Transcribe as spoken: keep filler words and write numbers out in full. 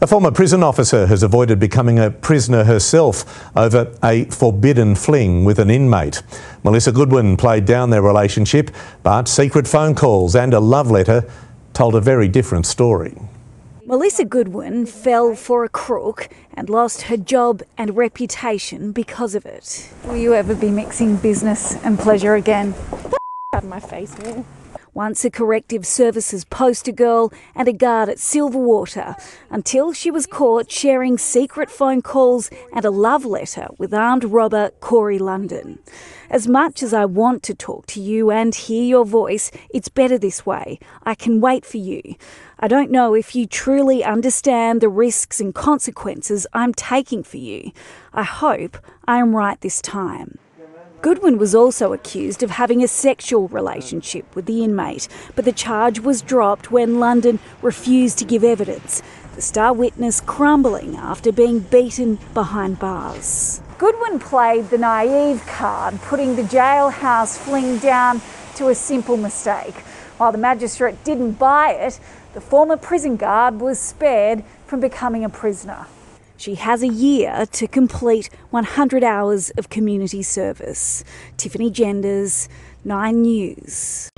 A former prison officer has avoided becoming a prisoner herself over a forbidden fling with an inmate. Melissa Goodwin played down their relationship, but secret phone calls and a love letter told a very different story. Melissa Goodwin fell for a crook and lost her job and reputation because of it. Will you ever be mixing business and pleasure again? Get out of my face, man. Once a corrective services poster girl and a guard at Silverwater, until she was caught sharing secret phone calls and a love letter with armed robber Corey London. As much as I want to talk to you and hear your voice, it's better this way. I can wait for you. I don't know if you truly understand the risks and consequences I'm taking for you. I hope I am right this time. Goodwin was also accused of having a sexual relationship with the inmate, but the charge was dropped when London refused to give evidence, the star witness crumbling after being beaten behind bars. Goodwin played the naive card, putting the jailhouse fling down to a simple mistake. While the magistrate didn't buy it, the former prison guard was spared from becoming a prisoner. She has a year to complete one hundred hours of community service. Tiffany Genders, Nine News.